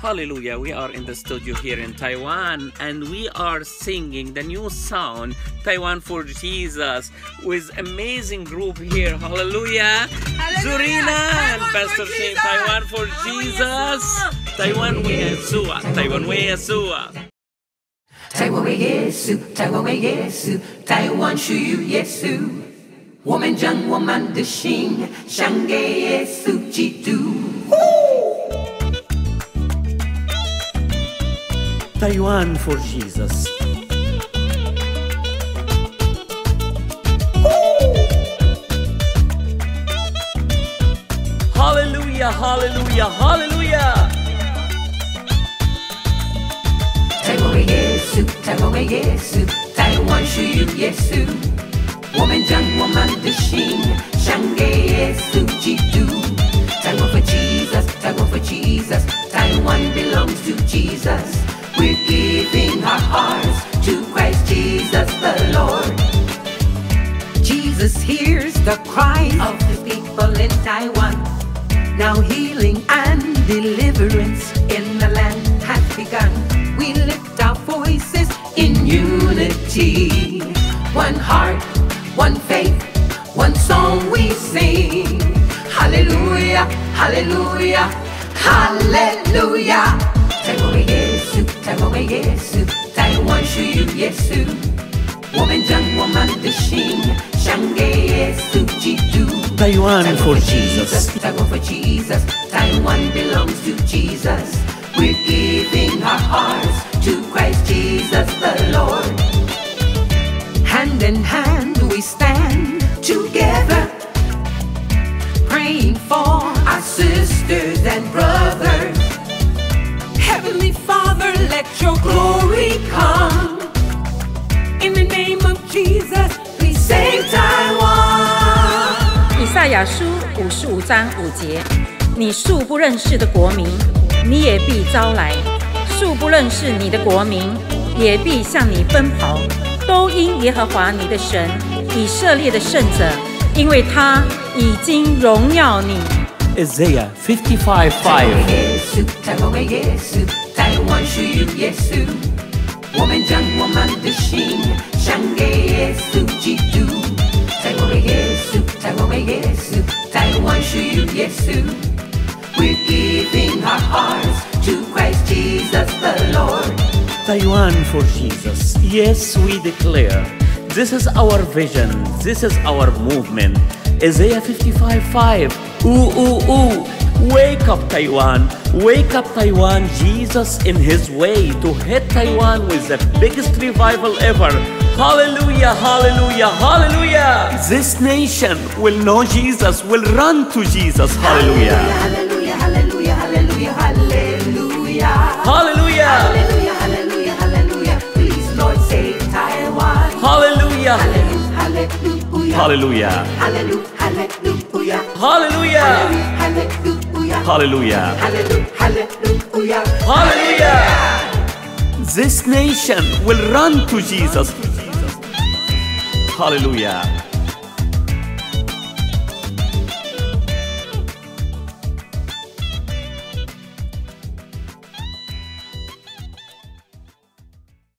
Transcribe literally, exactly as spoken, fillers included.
Hallelujah, we are in the studio here in Taiwan and we are singing the new song, Taiwan for Jesus, with amazing group here. Hallelujah. Zorina and Pastor Chieng, Taiwan for Jesus. Taiwan we Hsueh, Taiwan we Hsueh. Taiwan we Yesu, Taiwan we Yesu, Taiwan Hsueh Yesu. 我们将我们的心献给耶稣基督。 Taiwan for Jesus. Hallelujah, hallelujah, hallelujah. Taiwan为耶稣，台湾为耶稣，台湾属于耶稣。我们将我们的心献给耶稣基督。Taiwan for Jesus, Taiwan for Jesus, Taiwan belongs to Jesus. We're giving our hearts to Christ Jesus the Lord. Jesus hears the cries of the people in Taiwan. Now healing and deliverance in the land has begun. We lift our voices in unity. One heart, one faith, one song we sing. Hallelujah, hallelujah, hallelujah. 台湾为耶稣，台湾为耶稣，台湾属于耶稣。我们将我们的心献给耶稣基督。 Taiwan for Jesus. Taiwan for Jesus. Taiwan belongs to Jesus. We're giving our hearts to Christ Jesus the Lord. Hand in hand we stand together, praying for our sisters and brothers. Heavenly Father, let your glory come. In the name of Jesus, please save Taiwan. 以赛亚书五十五章五节，你素不认识的国民，你也必招来；素不认识你的国民，也必向你奔跑。都因耶和华你的神，以色列的圣者，因为他已经荣耀你。 Isaiah fifty-five five. 台湾为耶稣，台湾属于耶稣。我们将我们的心献给耶稣基督。台湾为耶稣，台湾为耶稣，台湾属于耶稣。We're giving our hearts to Christ Jesus the Lord. Taiwan for Jesus. Yes, we declare. This is our vision. This is our movement. Isaiah fifty-five five. Ooh, ooh, ooh. Wake up, Taiwan. Wake up, Taiwan. Jesus in his way to hit Taiwan with the biggest revival ever. Hallelujah, hallelujah, hallelujah. This nation will know Jesus, will run to Jesus. Hallelujah. Hallelujah, hallelujah, hallelujah, hallelujah. Hallelujah. Hallelujah, hallelujah, hallelujah. Please, Lord, save Taiwan. Hallelujah. Hallelujah, hallelujah. Hallelujah. Hallelujah, hallelujah. Hallelujah. Hallelujah. Hallelujah. Hallelujah. Hallelujah. This nation will run to Jesus. Hallelujah.